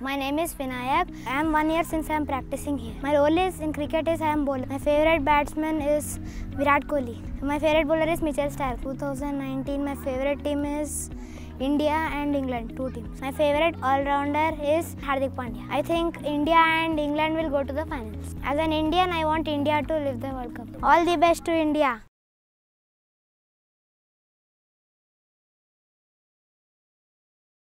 My name is Vinayak. I am 1 year since I am practicing here. My role is in cricket is I am bowler. My favorite batsman is Virat Kohli. My favorite bowler is Mitchell Starc. 2019 my favorite team is India and England, 2 teams. My favorite all-rounder is Hardik Pandya. I think India and England will go to the finals. As an Indian, I want India to lift the World Cup. All the best to India.